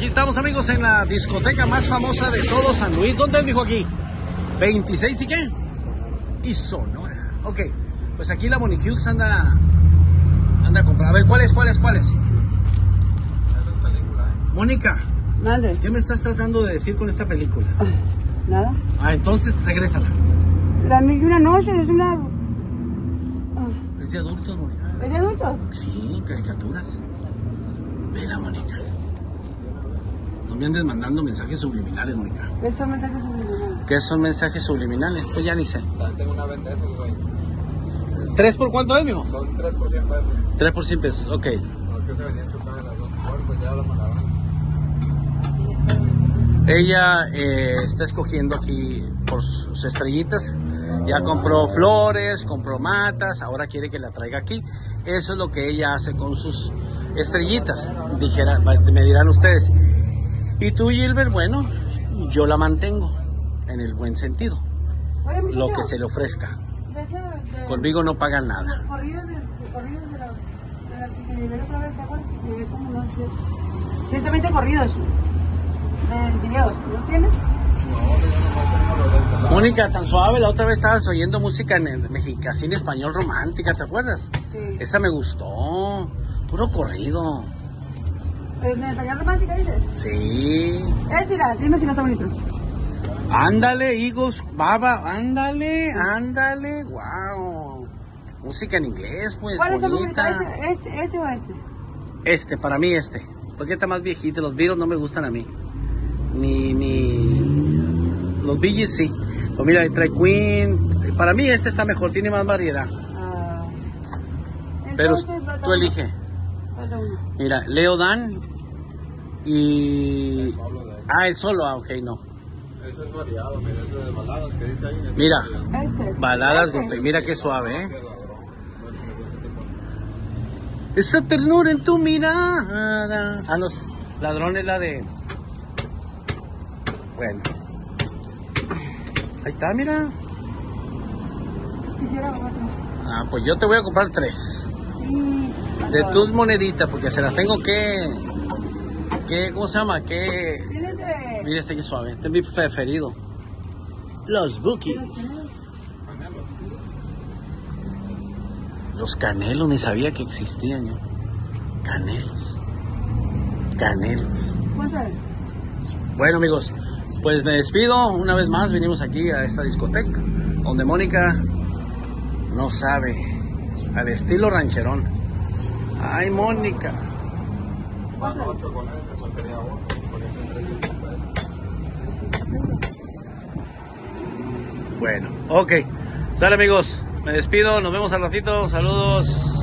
aquí estamos, amigos, en la discoteca más famosa de todo San Luis. ¿Dónde es, mijo, aquí? 26 y qué? Y Sonora. Ok, pues aquí la Monique Hughes anda a comprar. A ver, ¿cuál es? Mónica, Mande. ¿qué me estás tratando de decir con esta película? Nada. Entonces, regrésala. La mil y una noche es una... ¿Es de adultos, Mónica? ¿Es de adultos? Sí, caricaturas. Vela, Mónica. No me andes mandando mensajes subliminales, Mónica. ¿Qué son mensajes subliminales? ¿Qué son mensajes subliminales? Pues ya ni sé. Tengo una venta de esos, güey. ¿3 por cuánto es, mijo? Son 3 por 100 pesos. 3 por 100 pesos, ok. Los que se venían chocando en las dos puertas, ya lo mandaron. Ella está escogiendo aquí por sus estrellitas. Ya compró flores, compró matas, ahora quiere que la traiga aquí. Eso es lo que ella hace con sus estrellitas. Me dirán ustedes. Y tú, Gilbert, bueno, yo la mantengo en el buen sentido. Oye, muchacho, Lo que se le ofrezca. Conmigo no pagan nada. Los corridos de las que me dieron otra vez, ¿te acuerdas? Me dio como unos 120 corridos de videos, ¿no tienes? Mónica, tan suave, la otra vez estabas oyendo música en mexicana, español romántica, ¿te acuerdas? Sí. Esa me gustó, puro corrido. ¿En español romántica dices? Sí. Mira, dime si no está bonito. Ándale, higos, baba, ándale, wow. Música en inglés, pues, ¿Cuál es el bonita. favorito? ¿Este o este? Para mí porque está más viejito, los Beatles no me gustan a mí. Ni los Bee Gees sí. Pues mira, trae Queen, para mí está mejor, tiene más variedad. Pero tú elige. Falta uno. Mira, Leo Dan y... el solo, ok, no. Eso es variado, mira, eso de baladas que dice ahí. Mira, Este. baladas, mira qué suave, Esa ternura en tu mirada. Los ladrones, la de... Bueno. Ahí está, mira. Quisiera otro. Pues yo te voy a comprar 3. Sí. De tus moneditas, porque se las tengo que ¿cómo se llama? ¿Tienes de...? Mira que suave, este es mi preferido. Los Bookies. Los canelos, ni sabía que existían yo. Canelos. ¿Cuánto es? Bueno, amigos, pues me despido. Una vez más vinimos aquí a esta discoteca, donde Mónica no sabe, al estilo rancherón. Ay, Mónica. Van 8 con ese, faltaría 1, porque son 300 pesos. Bueno, ok. Sale, amigos, me despido. Nos vemos al ratito. Saludos.